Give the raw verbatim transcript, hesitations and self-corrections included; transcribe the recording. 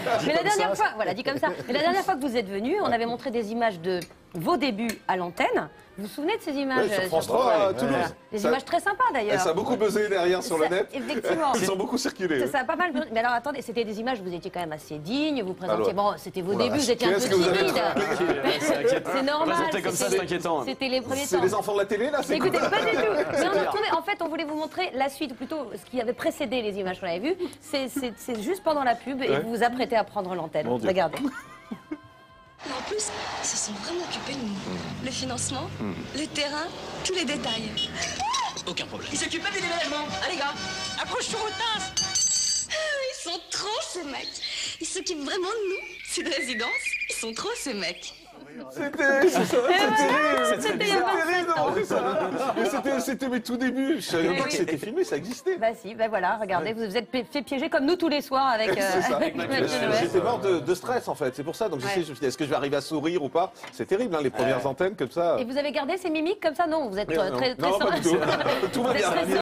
Mais la dernière fois, voilà, dit comme ça. Mais la dernière fois que vous êtes venu, on avait montré des images de vos débuts à l'antenne. Vous vous souvenez de ces images? Ouais, sur France trois à Toulouse. Voilà. Des Ça- images très sympas d'ailleurs. Ça a beaucoup buzzé derrière sur le Ça- net. Effectivement. Ils ont beaucoup circulé. Ça a pas mal. Mais alors attendez, c'était des images, vous étiez quand même assez digne, vous présentiez. Alors, Bon, c'était vos oh la débuts, vache, vous étiez un peu qu'est-ce que vous avez timide. C'est inquiétant. C'est normal. Présenté comme ça, c'était- c'est inquiétant. C'était les premiers C'est temps. les enfants de la télé, là? C'est Écoutez, quoi pas du tout. Mais on a retrouvé, en fait, on voulait vous montrer la suite, ou plutôt ce qui avait précédé les images qu'on avait vues. C'est c'est- c'est juste pendant la pub et Ouais. vous vous apprêtez à prendre l'antenne. Mon Dieu. Regardez. Mais en plus, ils se sont vraiment occupés de nous. Le financement, le terrain, tous les détails. Aucun problème. Il s'occupe pas des déménagements. Allez, gars, accroche-toi aux tasses. Ils sont trop, ces mecs. Ils s'occupent vraiment de nous. C'est de résidence. Ils sont trop, ces mecs. C'était c'est ça, c'est terrible. C'était il y a vingt-sept terrible ans. d'avoir fait ça. Mais c'était- C'était mes tout débuts. Je savais Oui, pas oui. que c'était filmé, ça existait. Bah si, bah voilà, regardez, vous vous êtes pi- fait piéger comme nous tous les soirs avec, euh, C'est ça. avec Mathieu Mathieu Noël. J'étais mort de, de stress en fait, c'est pour ça. Donc Ouais. j'essaie, je me suis dit, est-ce que je vais arriver à sourire ou pas? C'est terrible, hein, les premières Ouais. années comme ça. Et vous avez gardé ces mimiques comme ça? Non, vous êtes euh, Non, très, très non, pas du tout. Tout va Vous êtes bien. très